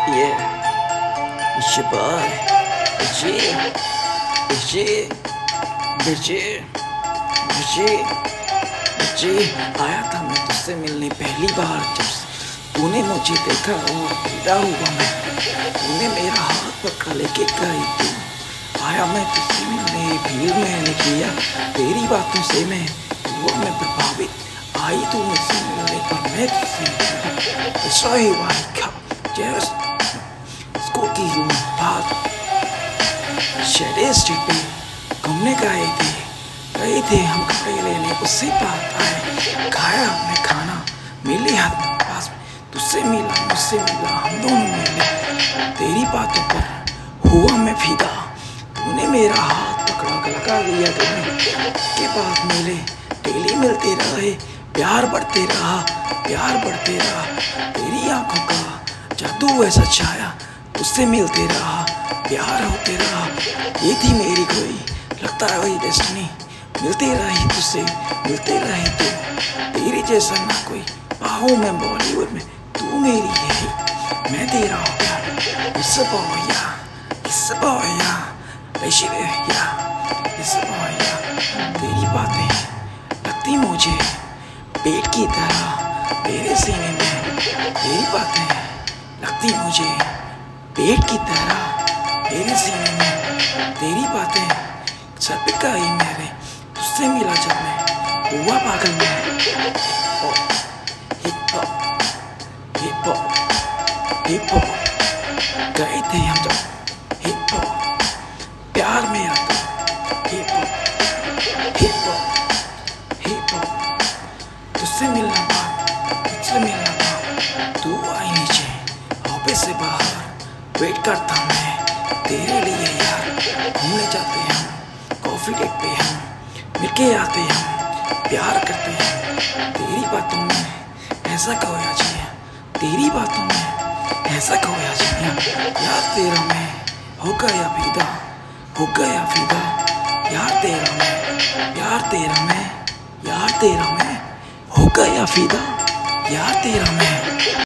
Yeah, it's your boy, Vijay, आया था मैं तुझसे मिलने पहली बार जब तूने मुझे देखा और फिदा हुआ मैं। तूने मेरा हाथ पकड़ा लेके गई तू। आया मैं तुझसे मिलने, भीड़ मैंने किया तेरी बातों से मैं हुआ मैं प्रभावित। आई तू मुझसे मिलने पर मैं तुझसे सही वाली खा जस्ट इसको की हूँ बात। शेडे स्ट्रीट पे घूमने गए थे हम कपड़े लेने, उससे बात आए खाया हमने खाना, मिले हाथ में पास में तुझसे मिला मुझसे मिला हम दोनों मिले। तेरी बातों पर हुआ मैं फिदा। तूने मेरा हाथ पकड़ा लगा दिया तुम्हें के बाद मिले डेली मिलते रहे, प्यार बढ़ते रहा तेरी आंखों का जादू ऐसा छाया, तुझसे मिलते रहा प्यार होते रहा। ये थी मेरी कोई लगता है वही डेस्टिनी, मिलती रही तुझसे मिलते रही तू। तेरे जैसा ना कोई बाहों में बॉलीवुड में तू मेरी है, मैं तेरा हो गया इस बॉया तेरी बातें लगती मुझे पेट की तरह तेरे सीने में। तेरी बातें लगती मुझे पेट की तरह तेरे सीने में। तेरी बातें सर पे गई मेरे तुझसे मिला जब मैं हुआ पागल मैं। हिप हॉप गए थे हम जब हिप हॉप प्यार मेरा तो हिप हॉप तुझसे मिलना बात तू आई नीचे ऑफिस से बाहर वेट करता मैं तेरे लिए यार। घूमने जाते हम कॉफी डेट पे हम मिलके आते हम प्यार करते हैं। तेरी बातों में ऐसा खोया जिया, तेरी बातों में ऐसा खोया जिया। यार तेरा मैं हो गया फिदा यार तेरा मैं हो गया फिदा यार तेरा मैं।